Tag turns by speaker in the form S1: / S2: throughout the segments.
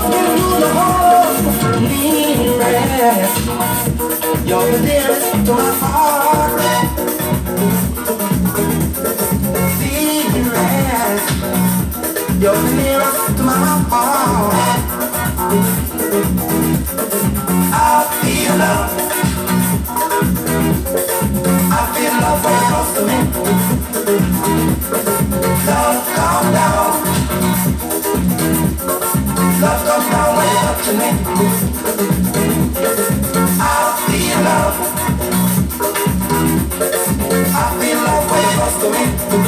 S1: into the hole, nearest. You're the nearest to my heart. Dearest, you're the nearest to my heart. I feel love. I feel love when it comes to me. Love calm down. Love comes down when you're touching me. I feel love. I feel love when it comes to me.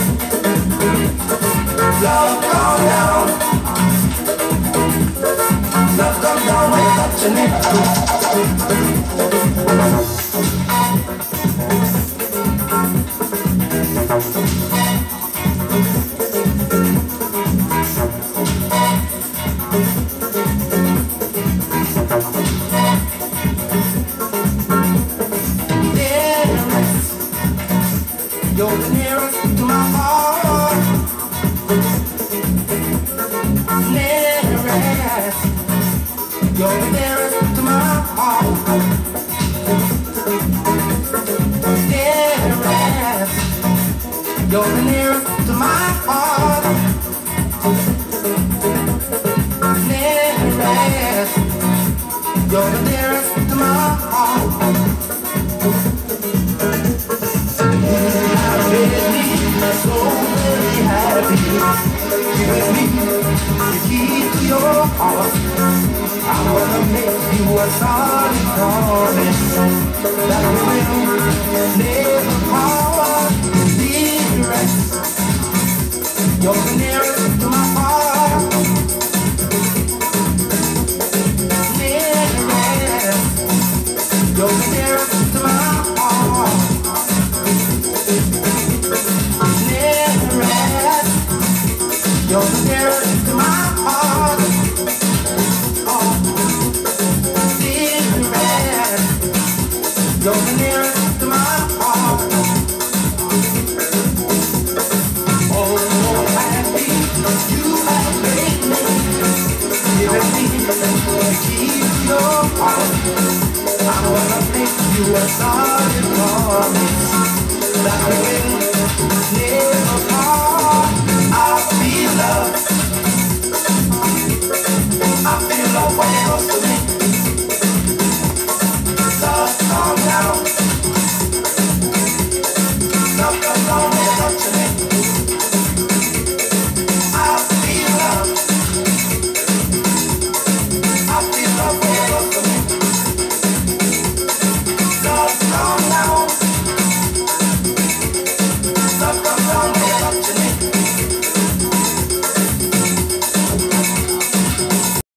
S1: Love calm down. Love comes down when you're touching me. You're the nearest to my heart. Nearest. You're the nearest to my heart. Nearest. You're the nearest to my heart. Nearest. You're the nearest to my heart. So very happy with me, the key to your heart. I wanna make you a solid promise that we will never part. Dearest, you're the nearest to my heart. Nearest, you're the nearest to my heart. You're the nearest to my heart. Oh, dearest. You're the nearest to my heart. Oh, happy you have made me. Giving me the key to your heart. I wanna make you a solid